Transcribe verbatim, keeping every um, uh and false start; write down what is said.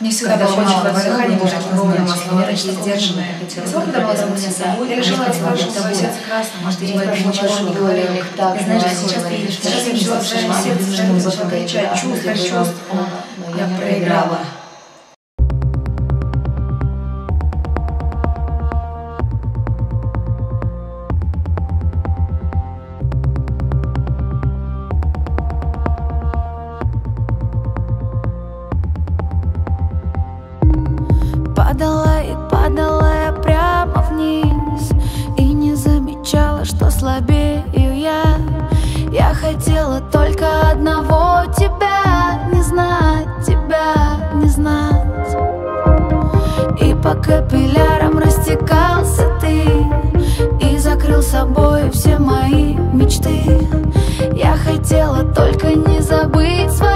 Мне всегда было очень воздыхание, уже ровным маслом, раньше сдержанное. Сколько было за меня собой? Я решила спрашивать свое сердце красным. Может, я не прошу ничего не говорила. И знаешь, сейчас ты видишь, сейчас я взяла свое сердце, начала кричать, чувство, чувство. Я проиграла. Падала и падала я прямо вниз и не замечала, что слабею я. Я хотела только одного — тебя не знать, тебя не знать. И по капиллярам растекался ты и закрыл собой все мои мечты. Я хотела только не забыть свои